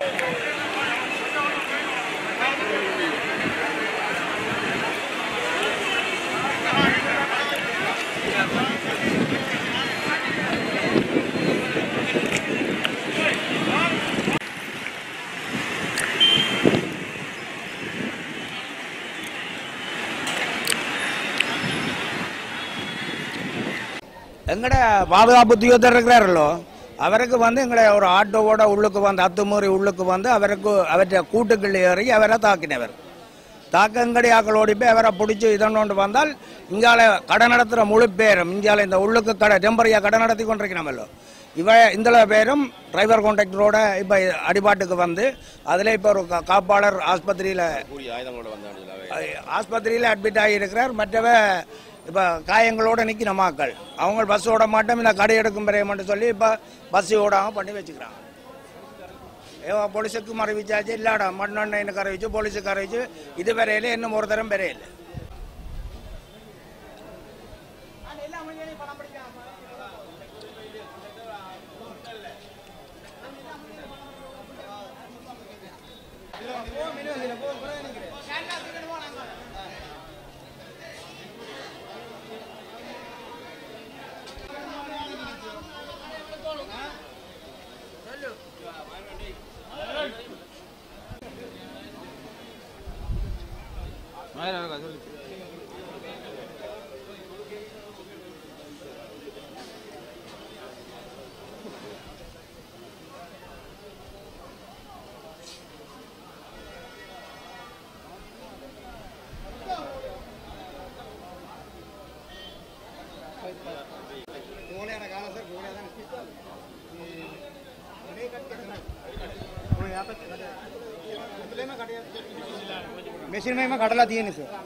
எங்கட பாதுகாப்பு உத்தியோகத்தர் இருக்கிறாரല്ലോ அவருக்கு வந்து எங்களை ஒரு ஆட்டோவோட உள்ளுக்கு வந்து அத்துமீறி உள்ளுக்கு வந்து அவற்றை கூட்டுக்குள்ளே ஏறி அவரை தாக்கினவர். தாக்க எங்கடி ஆக்களோடி போய் அவரை பிடிச்சி இதனோண்டு வந்தால் இங்கால கடை நடத்துகிற முழு பேரும் இங்கால இந்த உள்ளுக்கு கடை டெம்பரரியாக கடை நடத்தி கொண்டிருக்கணுமல்லோ இந்த பேரும் டிரைவர் கான்ட்ராக்டரோட இப்போ அடிபாட்டுக்கு வந்து அதில் இப்போ ஒரு காப்பாளர் ஆஸ்பத்திரியில் அட்மிட் ஆகியிருக்கிறார். மற்றவ இப்போ காயங்களோட நிற்கிற மக்கள் அவங்க பஸ் ஓட மாட்டோம் இந்த கடை எடுக்கும் பிறையமாட்டு சொல்லி இப்போ பஸ் ஓடாமல் பண்ணி வச்சுக்கிறாங்க. போலீஸுக்கு அறிவிச்சாச்சு இல்லாடா மண்ணெண்ணெய்னுக்கு அறிவிச்சு போலீஸுக்கு அறிவிச்சு இது வரையில இன்னும் ஒரு தரம் வரையில मशीन में कटला दिए नहीं सर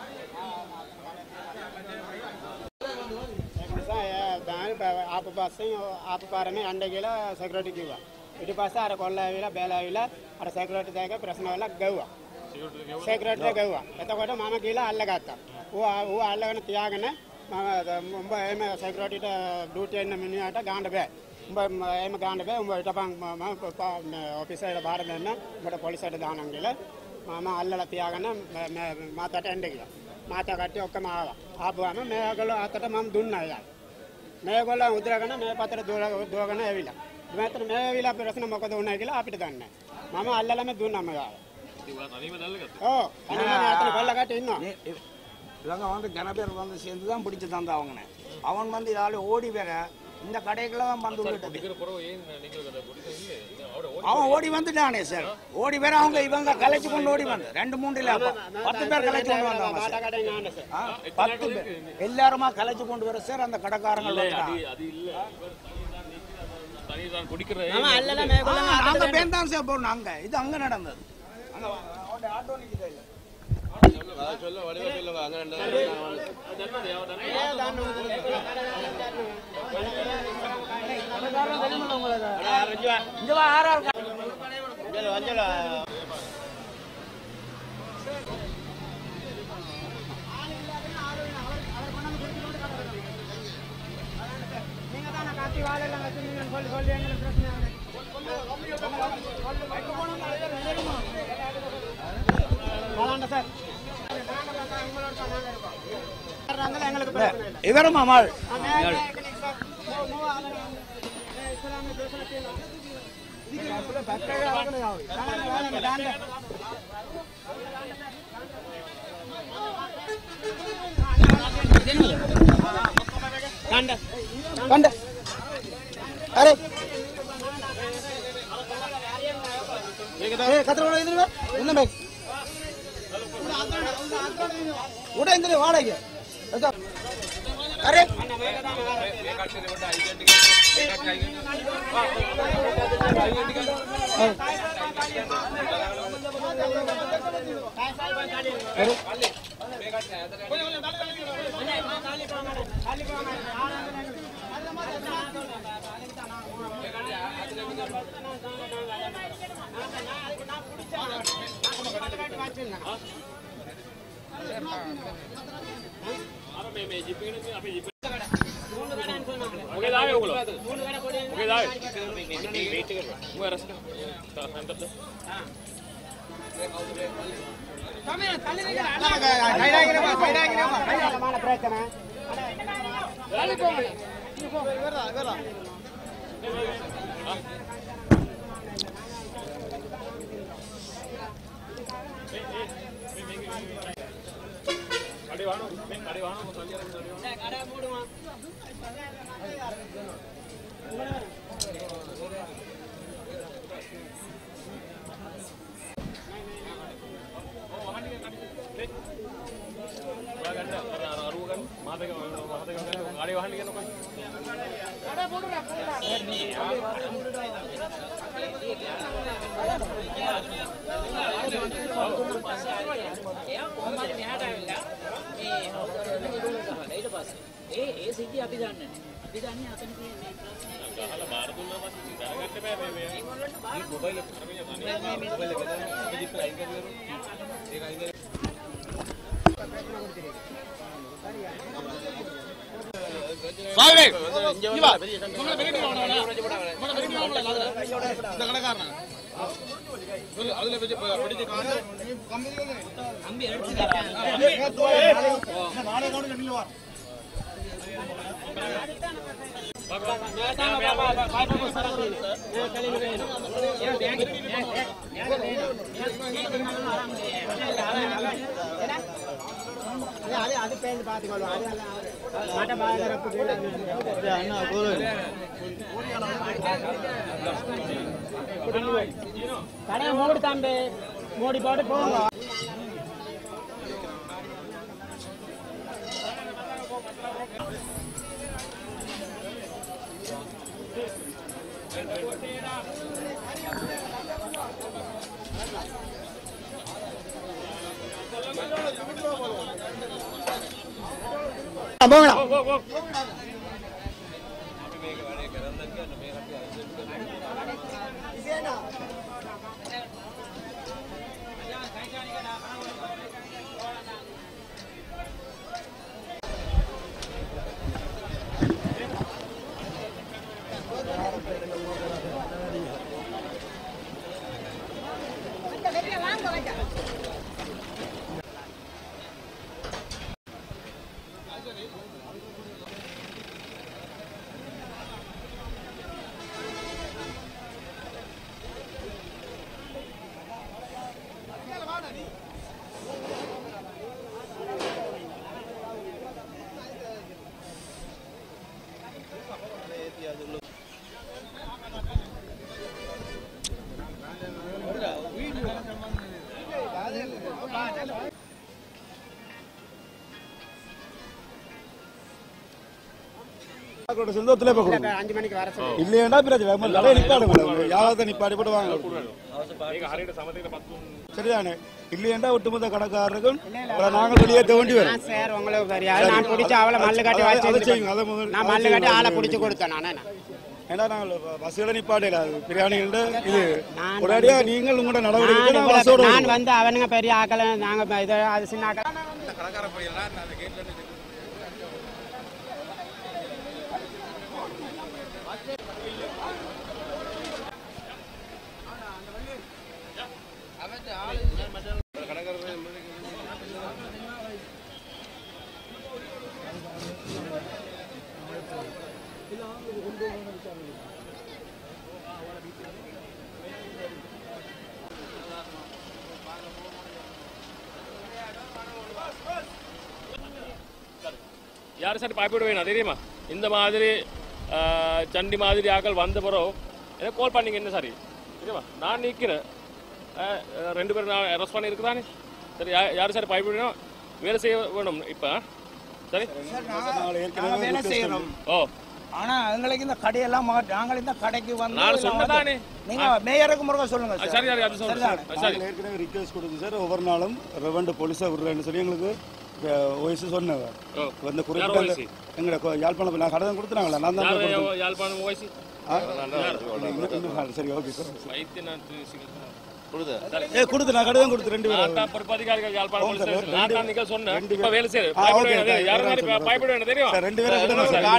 आप बस आप पार में अंडे गिला सिक्योरिटी किया इटी पास अरे कोल्ला विला बेला विला अरे सिक्योरिटी देके प्रश्न वाला गवा सिक्योरिटी गवा ऐसा कोटा मामा गिला अलग आता वो अलग ने त्यागने मुंबई में सिक्योरिटी ड्यूटी ने मिनी आटा गांड बे मुंबई गांड बे मुंबई टपांग ऑफिसर बाहर में बड़ा पुलिस दानंगिला मामा अल्ल त्यागने माता एंडिया माता कट्टी आपुआम मेगलो अतट मम दुन्ना मेगोला उद्रगना मे पत्र दोगना एविला मात्र मेविला प्रश्न मोकद उन्नागिला आपिट दान्ने मामा अल्लला में दुन्ना मेगा ओ अतन कोल्ल कट्टी इन्नो இவங்க வந்து கனபேர் வந்து சேர்ந்து தான் பிடிச்சி தந்தாவங்கண்ணே அவன் வந்து இதால ஓடி வேற இந்த கடைக்குள்ள தான் வந்து அவன் ஓடி வந்துட்டானே சார் ஓடி வேற அவங்க இவங்க கலைச்சு கொண்டு ஓடி வந்து 2-3 இல்ல 10 பேர் கலைச்சு கொண்டு வந்தாங்க 10 பேர் எல்லாருமா கலைச்சு கொண்டு வர சார் அந்த கடைக்காரங்க அது இல்ல தனிதான் குடிக்கிற அங்க பேந்தான் சார் போறோம் அங்க இது அங்க நடந்தது அங்க ஆட்டோ நிக்குது இல்ல சொல்ல வடிவா சொல்லுங்க அங்க இவரும் அம்மாள் கண்ட அரே கத்திர என்ன பேக் உடனே வாடகை अरे මොකද ආවේ? වෙයිට් එක කරලා. මම රස කරා. හන්දද? කමෙන් තල්ලි වෙලා අල්ලලා මාන ප්‍රයත්න. ලාලි කොමනේ. ඉවරලා. අඩේ වහනවා අඩේ වහනවා සල්ලි අරගෙන අඩේ වහනවා නෑ කඩ මෝඩුවා අරුව ගන්න මාතක ගන්න අඩේ වහන්න කියනකො කඩ මෝඩුවා කොහොමද මෙහාට ආවිල්ලා මේ ඊට පස්සේ ඒ සිද්ධිය අපි දන්නේ නැහැ. අපි දන්නේ අතන තියෙන්නේ ගහලා බාර දුන්නා පස්සේ දාගන්න බෑ මේ මොබයිල් එක මොබයිල් එක අපි ඩිප් ලයින් කරලා ඒක අයින් කරලා சாவே இங்க வா உங்களை வெட்டி வாங்கடா உங்களை வெட்டி வாங்கடா இந்த கடைக்காரனா சொல்லு அதுல வெட்டி பிடிச்சு காசு கம்பி அடிச்சு நாளை கவுண்ட் நில்ல வா அது பேருந்து பாத்துக்கொள்வோம் மட்ட பாயகரப்பு அண்ணா கடை மூடி தாம்பே மூடி போட்டு போங்க போங்கடா சொந்தத்துல இப்ப 5 மணிக்கு வர சொல்லு இல்லையேண்டா பிரச்சனை நிறைய நிப்பாடுங்க யாராவது நிப்பாடி போட்டு வாங்க ඒක හරියට සමතේකටපත් වුණ சரிதானே இல்லையேண்டா ஒட்டுமொத்த கணக்காரருக்கும் நாங்கள் வெளியேற்ற வேண்டி வரும் சார் உங்களுக்கு தெரியாது நான் பிடிச்சி அவளை மல்லு கட்டி வச்சு நான் மல்லு கட்டி ஆளை பிடிச்சி கொடுத்தேன் நானே ஏன்னா நாங்கள் பஸ்ஸுகளை நிப்பாடையில பிரியாணிகள இது உடனடியா நீங்கள் உங்களோட நடவடிக்கை நான் வந்து அவனுங்க பெரிய ஆக்களை நாங்க இது அது சின்ன ஆக்கள் කඩකාර පොඩිලා அந்த கேட்ல யார் சரி பாய்போடு வேணும் தெரியுமா இந்த மாதிரி சண்டி மாதிரி ஆக்கள் வந்த பிறகு எனக்கு கால் பண்ணிங்க என்ன சரி தெரியுமா நான் நிற்கிறேன் 2 பேர் நான் அரெஸ்ட் பண்ணியிருக்கிறானே சரி யார் சரி பாய்போடு வேணும் வேலை செய்ய வேணும் இப்போ சரி வேலை செய்யணும் ஓ ஆனா எங்களுக்கு இந்த கடையெல்லாம் நாங்கள் இந்த கடைக்கு வந்து நான் சொன்னதானே நீங்க மேயருக்கு முருகா சொல்லுங்க சார். சரி சரி அது சொல்லுங்க சரி ஏற்கனவே ரிக்வெஸ்ட் கொடுத்து சார் ஒவ்வொரு நாளும் ரெவென்ட் போலீஸை விடுறேன்னு சொல்லி எங்களுக்கு ஓய்ஸ் சொன்னேன் இந்த குறிப்பிட்ட எங்களோட யாழ்ப்பாணம் நான் கடை தான் கொடுத்துனாங்களா நான் தான் யாழ்ப்பாணம் ஓய்சி சரி ஓகே சார் வைத்தியநாத் கொடுத்து நான் கடிதம் கொடுத்து 2 பேரும் நாட்டா பொறுப்பதிகாரிகள் யாழ்ப்பாணம் போலீஸ் ஸ்டேஷன் நான் நீங்க சொன்ன இப்ப வேலை செய்ய பயப்பட வேண்டாம் யாரும் மாதிரி பயப்பட வேண்டாம் தெரியும் சார் 2 பேரும்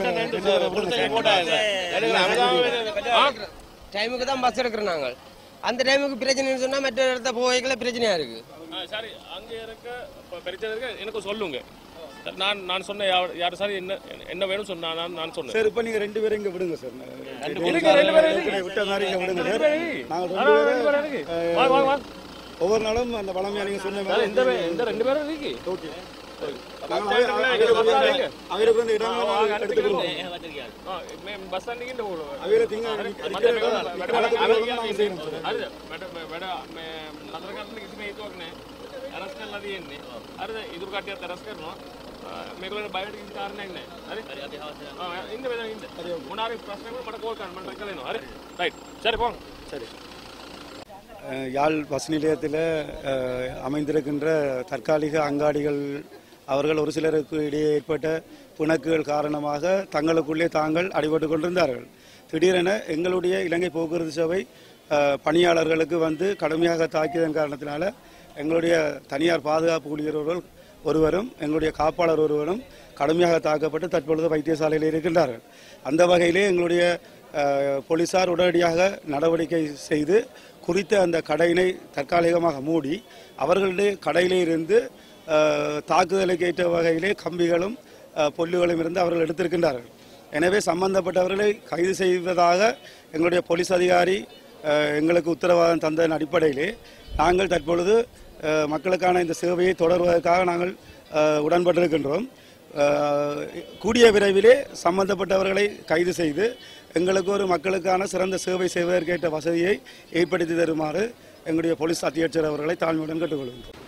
டைமுக்கு தான் பஸ் எடுக்கிறோம் நாங்கள் அந்த டைமுக்கு பிரச்சனைன்னு சொன்னா மற்ற இடத்த போய்க்கல பிரச்சனையா இருக்கு சரி அங்க இருக்க பிரச்சனை இருக்கு எனக்கு சொல்லுங்க நான் சொன்ன யார் சார் என்ன வேணும் சொன்னா நான் சொன்னேன் சார் இப்போ நீங்க 2 பேரும் இங்க விடுங்க சார் விட்ட மாதிரி இங்க விடுங்க சார் நாங்க 2 பேரும் ஒவ்வொரு நாளும் அந்த பழமையா நீங்க சொன்ன மாதிரி இந்த 2 பேரும் இருக்கு ஓகே அவருக்கு வந்து இடங்கள் எடுத்துக்கிறோம் பஸ் ஸ்டாண்டிங் அவரை திங்க अरेस्ट करला दिए अरे इधर काटिया अरेस्ट करनो मेरे को बायोट की कारण है ने अरे हां इंद वेदा इंद मुनारी प्रश्न को मट कॉल कर मट रखलेनो अरे राइट சரி போங்க சரி யாழ் பஸ் நிலையத்தில் அமைந்திருக்கின்ற தற்காலிக அங்காடிகள் அவர்கள் ஒரு சிலருக்கு இடையே ஏற்பட்ட பிணக்குகள் காரணமாக தங்களுக்குள்ளே தாங்கள் அடிபட்டு கொண்டிருந்தார்கள். திடீரென எங்களுடைய இலங்கை போக்குவரத்து சேவை பணியாளர்களுக்கு வந்து கடுமையாக தாக்கியதன் காரணத்தினால எங்களுடைய தனியார் பாதுகாப்பு ஊழியர்கள் ஒருவரும் எங்களுடைய காப்பாளர் ஒருவரும் கடுமையாக தாக்கப்பட்டு தற்பொழுது வைத்தியசாலையில் இருக்கின்றார்கள். அந்த வகையிலே எங்களுடைய போலீசார் உடனடியாக நடவடிக்கை செய்து குறித்த அந்த கடையினை தற்காலிகமாக மூடி அவர்களுடைய கடையிலே இருந்து தாக்குதலுக்கு ஏற்ற வகையிலே கம்பிகளும் பொல்லுகளும் இருந்து அவர்கள் எடுத்திருக்கின்றார்கள். எனவே சம்பந்தப்பட்டவர்களை கைது செய்வதாக எங்களுடைய போலீஸ் அதிகாரி எங்களுக்கு உத்தரவாதம் தந்ததன் அடிப்படையிலே நாங்கள் தற்பொழுது மக்களுக்கான இந்த சேவையை தொடர்வதற்காக நாங்கள் உடன்பட்டிருக்கின்றோம். கூடிய விரைவிலே சம்பந்தப்பட்டவர்களை கைது செய்து எங்களுக்கு ஒரு மக்களுக்கான சிறந்த சேவை செய்வதற்கேற்ற வசதியை ஏற்படுத்தி தருமாறு எங்களுடைய போலீஸ் அத்தியட்சர் அவர்களை தாழ்மையுடன் கேட்டுக்கொள்கின்றோம்.